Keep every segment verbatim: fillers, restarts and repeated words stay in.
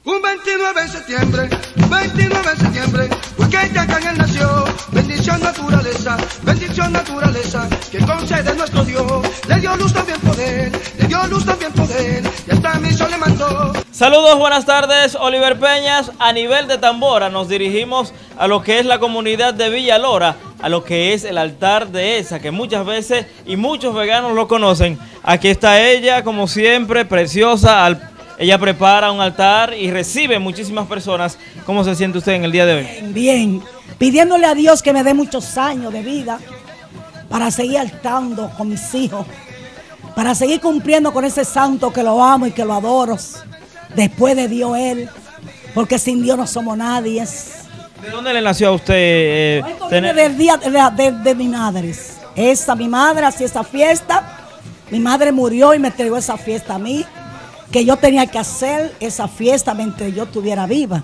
Un veintinueve de septiembre, un veintinueve de septiembre, porque ya que él nació, bendición naturaleza, bendición naturaleza, que concede nuestro Dios, le dio luz también poder, le dio luz también poder, y hasta mi sol le mandó. Saludos, buenas tardes, Oliver Peñas. A nivel de Tambora nos dirigimos a lo que es la comunidad de Villalora, a lo que es el altar de esa, que muchas veces y muchos veganos lo conocen. Aquí está ella, como siempre, preciosa. Al, ella prepara un altar y recibe muchísimas personas. ¿Cómo se siente usted en el día de hoy? Bien, bien. Pidiéndole a Dios que me dé muchos años de vida para seguir altando con mis hijos, para seguir cumpliendo con ese santo que lo amo y que lo adoro. Después de Dios él, porque sin Dios no somos nadie. ¿De dónde le nació a usted? Eh, Esto viene del día de, de, de mi madre. Esa, mi madre hacía esa fiesta. Mi madre murió y me entregó esa fiesta a mí, que yo tenía que hacer esa fiesta mientras yo estuviera viva.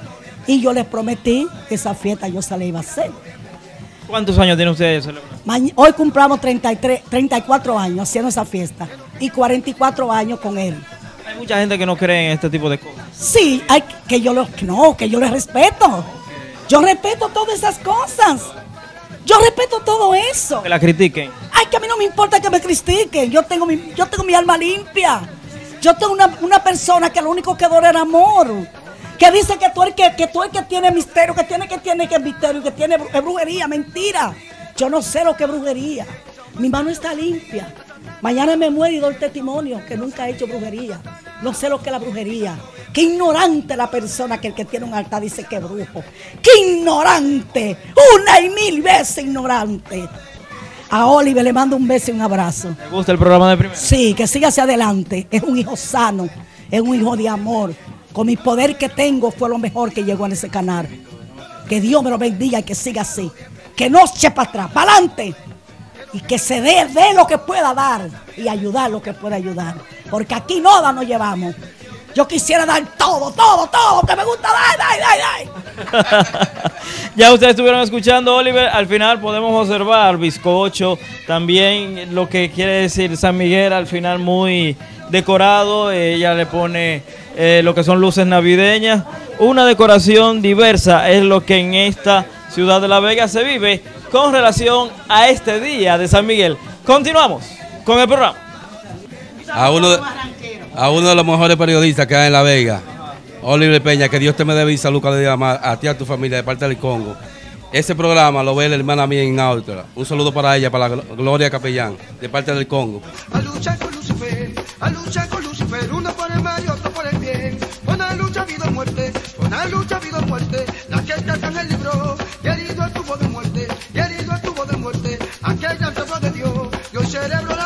Y yo les prometí que esa fiesta yo se la iba a hacer. ¿Cuántos años tiene usted de celebrar? Hoy cumplamos treinta y tres, treinta y cuatro años haciendo esa fiesta y cuarenta y cuatro años con él. Hay mucha gente que no cree en este tipo de cosas. Sí, hay que yo los no, que yo les respeto. Yo respeto todas esas cosas. Yo respeto todo eso. Que la critiquen. Ay, que a mí no me importa que me critiquen. Yo tengo mi, yo tengo mi alma limpia. Yo tengo una, una persona que lo único que adora era amor. Que dice que tú eres que, que tú eres que tiene misterio, que tiene que tiene que misterio, que tiene brujería, mentira. Yo no sé lo que es brujería. Mi mano está limpia. Mañana me muero y doy testimonio que nunca he hecho brujería. No sé lo que es la brujería. Qué ignorante la persona que el que tiene un altar dice que es brujo. Qué ignorante. Una y mil veces ignorante. A Oliver le mando un beso y un abrazo. ¿Le gusta el programa de primero? Sí, que siga hacia adelante. Es un hijo sano. Es un hijo de amor. Con mi poder que tengo fue lo mejor que llegó en ese canal. Que Dios me lo bendiga y que siga así. Que no eche para atrás, para adelante. Y que se dé, dé lo que pueda dar y ayudar lo que pueda ayudar. Porque aquí nada nos llevamos. Yo quisiera dar todo, todo, todo, que me gusta dar, dar, dar, dar. Ya ustedes estuvieron escuchando, Oliver. Al final podemos observar bizcocho, también lo que quiere decir San Miguel, al final muy decorado. Ella le pone eh, lo que son luces navideñas. Una decoración diversa es lo que en esta ciudad de La Vega se vive con relación a este día de San Miguel. Continuamos con el programa. A uno, de, a uno de los mejores periodistas que hay en La Vega, Oliver Peña, que Dios te me dé vida, Lucas, le diga a ti y a tu familia de parte del Congo. Ese programa lo ve la hermana mía en Austria. Un saludo para ella, para la Gloria Capellán, de parte del Congo. A luchar con Lucifer, a luchar con Lucifer, uno por el mal y otro por el bien. Una lucha, vida o muerte, una lucha, vida o muerte, la que está en el libro, y herido estuvo de muerte, y herido estuvo de muerte, aquella enfermedad de Dios, y hoy cerebro